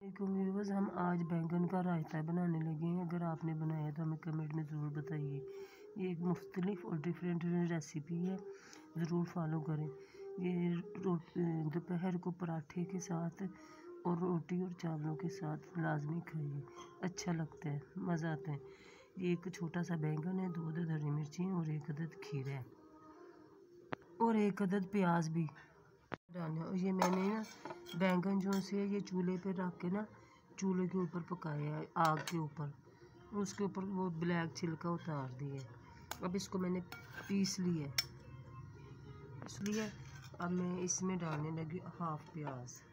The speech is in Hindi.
व्यूअर्स, हम आज बैंगन का रायता बनाने लगे हैं। अगर आपने बनाया तो हमें कमेंट में ज़रूर बताइए। ये एक मुख्तलिफ और डिफरेंट रेसिपी है, ज़रूर फॉलो करें। ये दोपहर को पराठे के साथ और रोटी और चावलों के साथ लाजमी खाइए, अच्छा लगता है, मज़ा आता है। ये एक छोटा सा बैंगन है, 2 अदद हरी मिर्ची और 1 अदद खीरा है और 1 अदद प्याज भी डालना। और ये मैंने ना बैंगन जो से ये चूल्हे पे रख के ना चूल्हे के ऊपर पकाया है, आग के ऊपर, उसके ऊपर वो ब्लैक छिलका उतार दिया है। अब इसको मैंने पीस लिया है, इसलिए अब मैं इसमें डालने लगी हाफ प्याज।